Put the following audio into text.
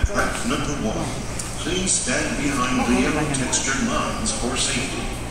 Fact number 1. Please stand behind the yellow textured lines for safety.